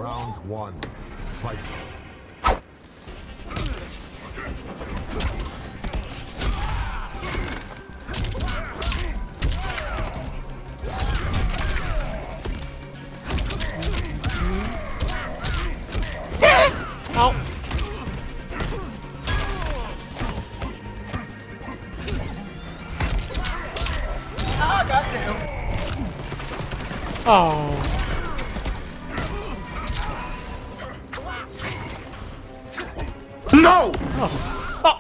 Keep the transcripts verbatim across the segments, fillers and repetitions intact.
Round one. Fight. Oh. Ah, goddamn. Oh. No! Oh. Oh.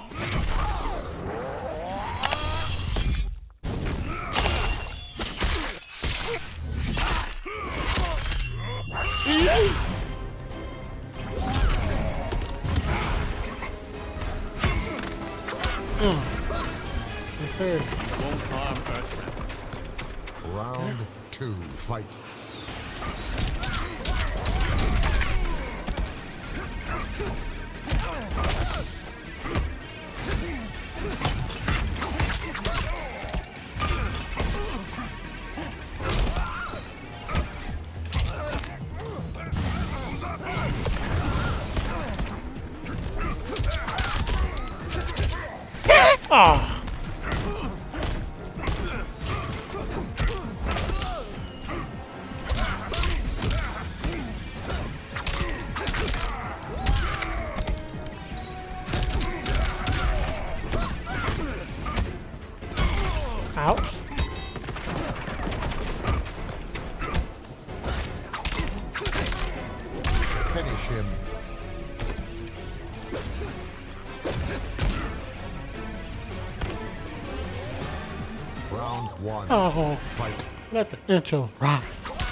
Mm. Yes, sir. Won't harm Earthman. Round two. Fight. Oh. Ouch. Finish him. Round one. Oh. Fight. Let the intro rock.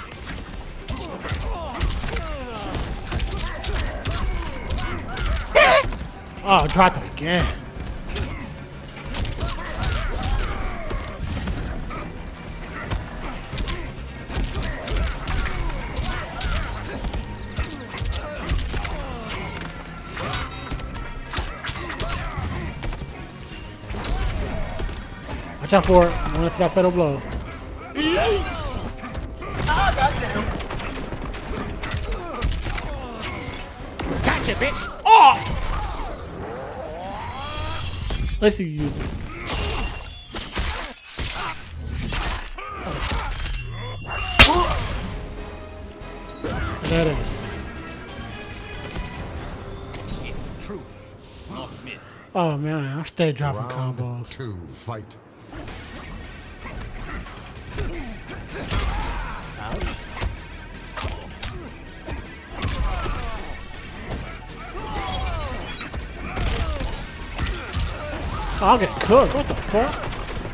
Oh, dropped it again. Watch out for it. I'm gonna that fatal blow. Ah, goddamn. Gotcha, bitch! Oh! Let's see you use it. That is. It's true, not myth. Oh man, I stay dropping Round combos. two. Fight. Oh, I'll get cooked. What the fuck?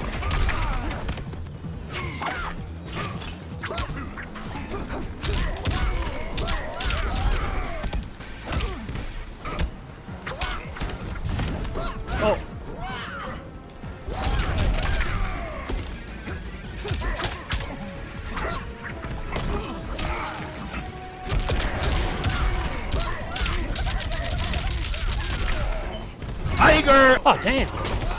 Oh. Tiger! Oh, damn.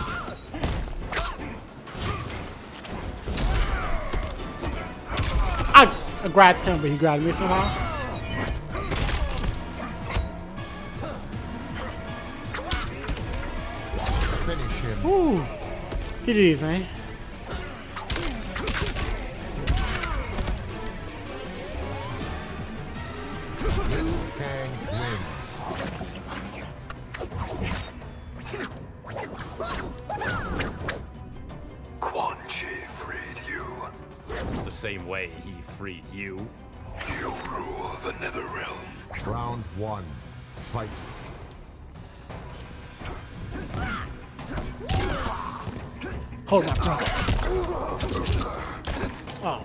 I, I grabbed him, but he grabbed me somehow. Finish him. Ooh. Get these, man. Liu Kang wins. Quan Chi freed you. The same way he freed you. You rule the Netherrealm. Round one. Fight. Hold my brother. Oh.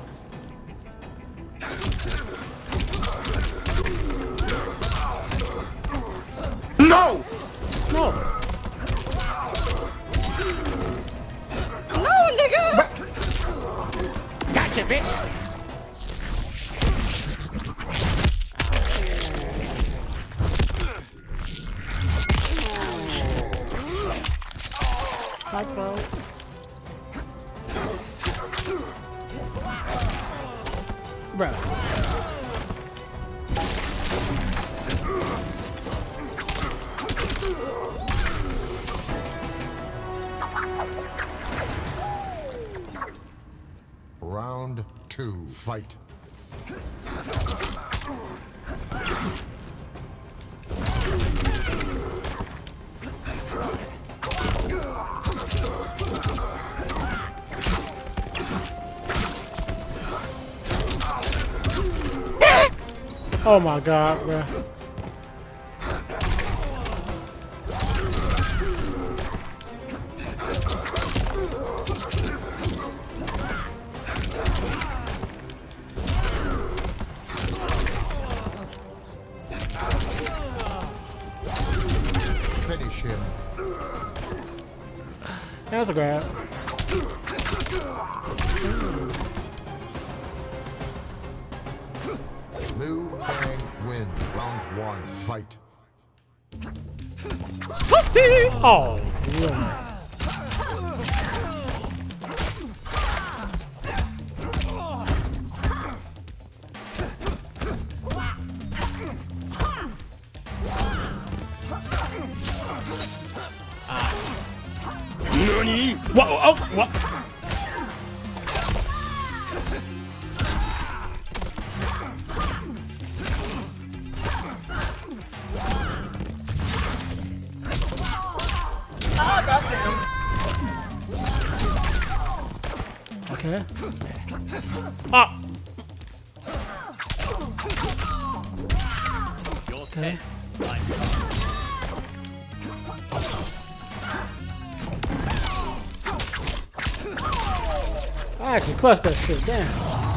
No! No. No, nigga! Gotcha, bitch! Nice, bro. Bro. Round two, fight. Oh my god, bro. Finish him. That's a grab. Liu Kang wins. Round one, fight. Oh, yeah. Nani? What? Oh, what? Ah, goddamn. Okay. Ah. Your Okay. I actually clutched that shit. Damn.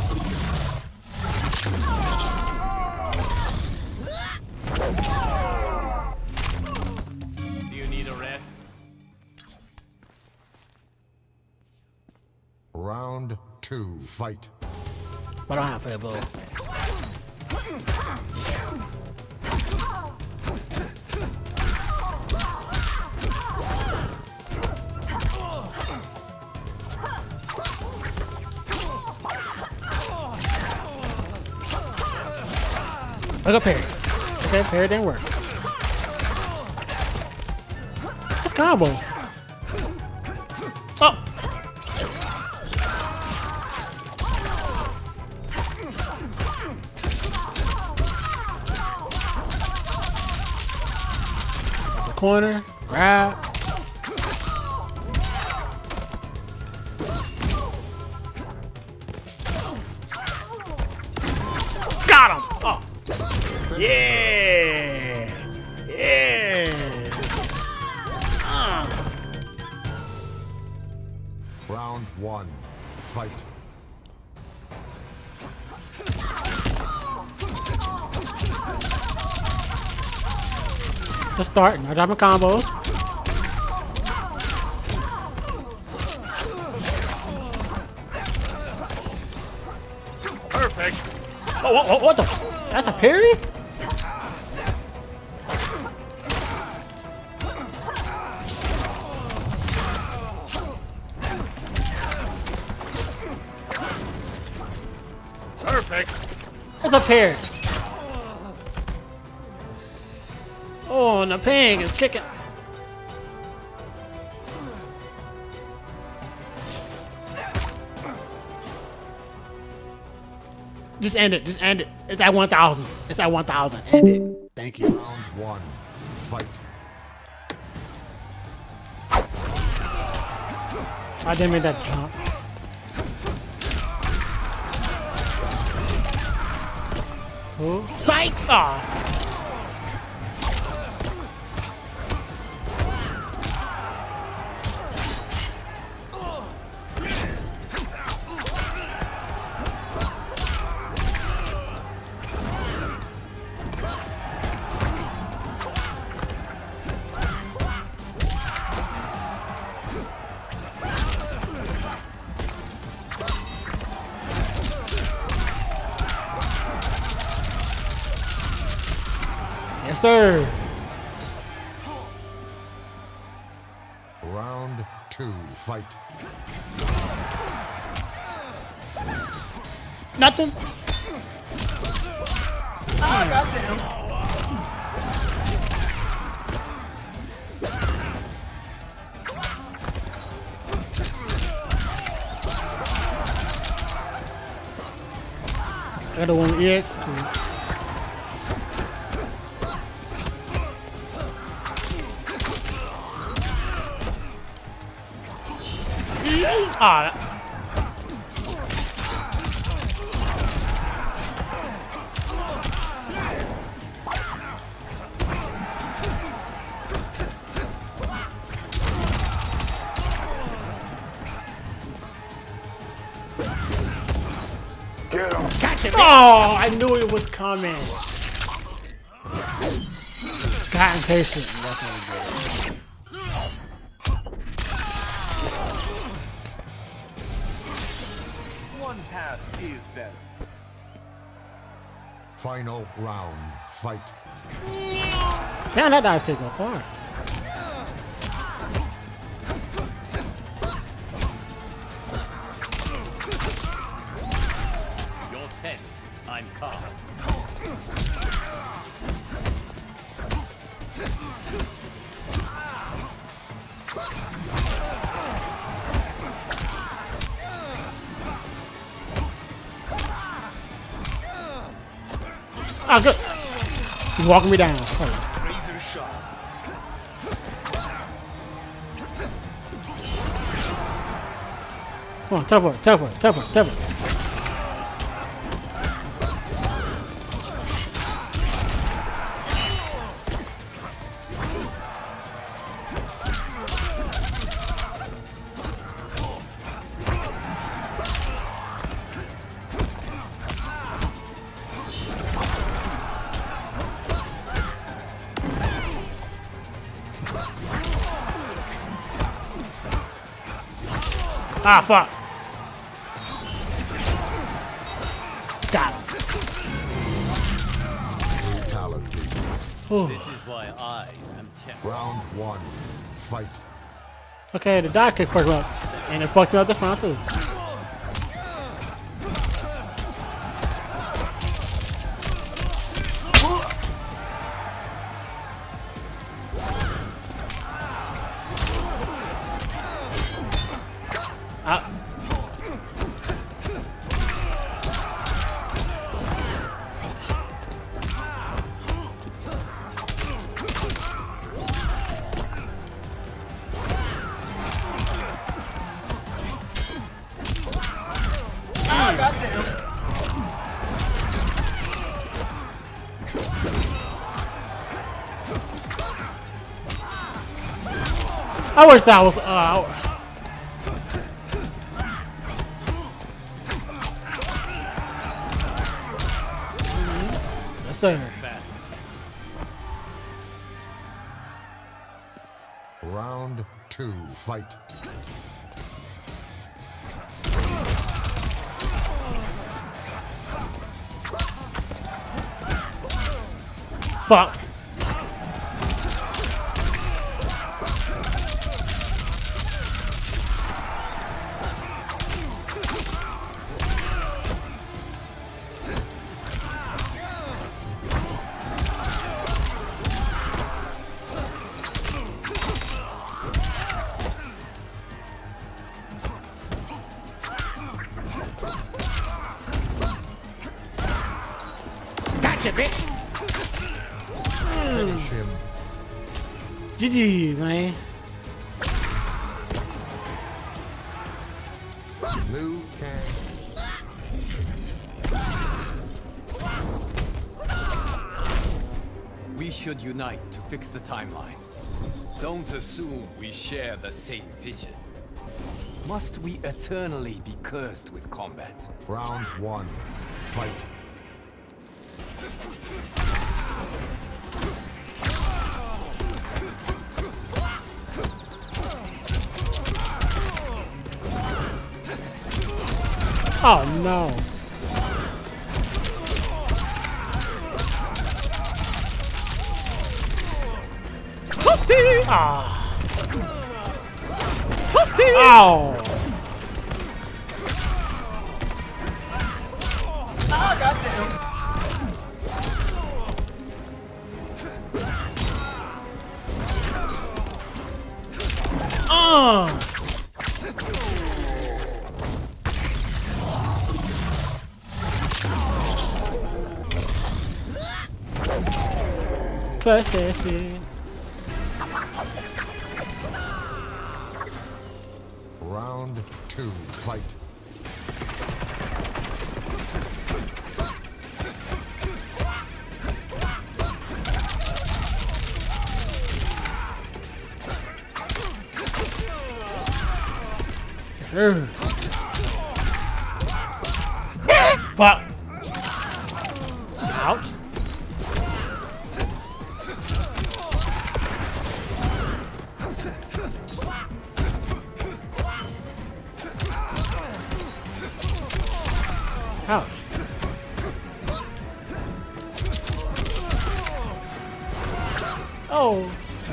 Do you need a rest? Round two, fight. But I don't have fireball. Look up parry. Okay, parry didn't work. That's combo. Oh. The corner, grab. Got him. Oh. Yeah! Yeah! Uh. Round one, fight. Just starting. I drop my combos. Perfect. Oh, what, what, what the? That's a parry? Perfect. That's a parry. Oh, and the pig is kicking. Just end it. Just end it. It's at one thousand. It's at one thousand. End it. Thank you. Round one, fight. I didn't make that jump. Oh, psych! Ah. Yes, sir. Round two, fight. Nothing. Ah, goddamn. Another one is cool. Ah. Get him. Gotcha, oh, I knew it was coming. Got impatient. That's what we did. One path is better. Final round. Fight. Damn, that dive take off hard. You're tense. I'm calm. Ah, good. He's walking me down. Oh. Razor sharp. Come on, teleport, teleport, teleport, teleport. Ah, fuck. Got him. Fatality. Ooh. This is why I am champion. Round one. Fight. Okay, the dive kick fucked me up. And it fucked me up this round too. Ah. Ah, goddamn. I wish that was uh yes, sir. Fast. Round two. Fight. Fuck. Gotcha, bitch. Finish him. G G, man. Liu Kang. We should unite to fix the timeline. Don't assume we share the same vision. Must we eternally be cursed with combat? Round one. Fight. Oh no. Ah. Ow. Ah, goddamn. Uh. trust that shit. Round two, fight. Ugh. Fuck. Ouch. Ouch. Oh.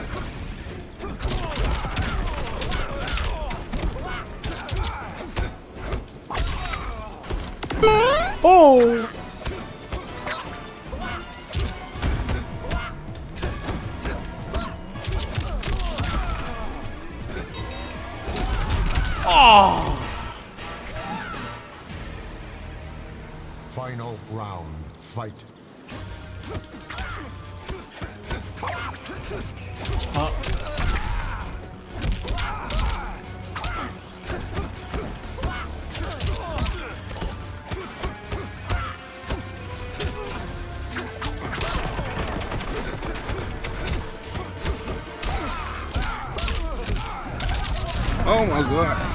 Oh. Oh. Final round, fight. Oh. Oh my god.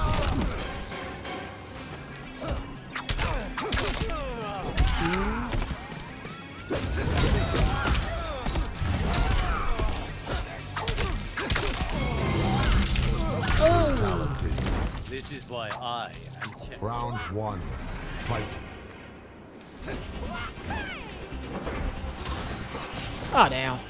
This is why I am champion. Round one, fight. Oh, damn.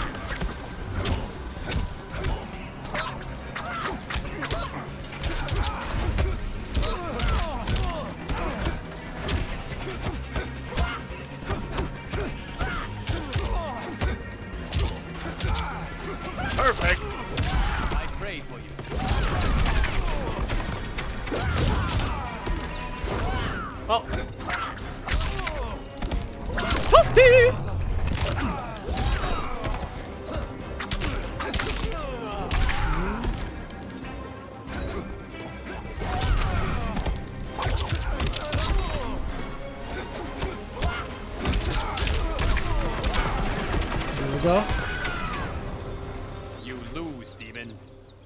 Perfect. I prayed for you. Oh. There we go. You lose, demon.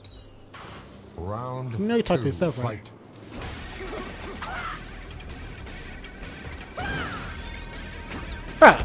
Round You know you talk to two, yourself, right? fight. Right.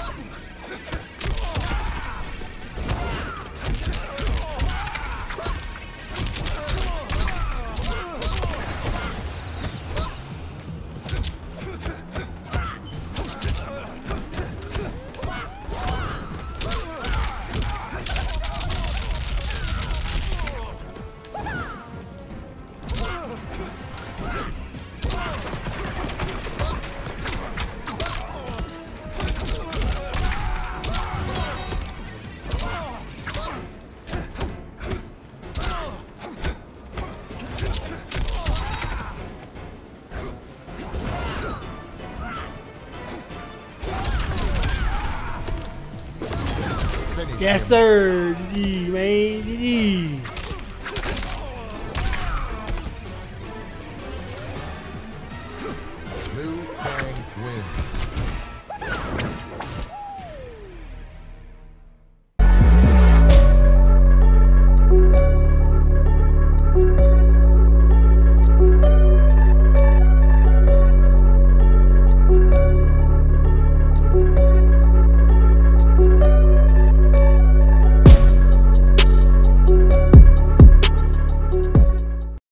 Finish Yes, him. sir. G G, man. G G. Liu Kang wins.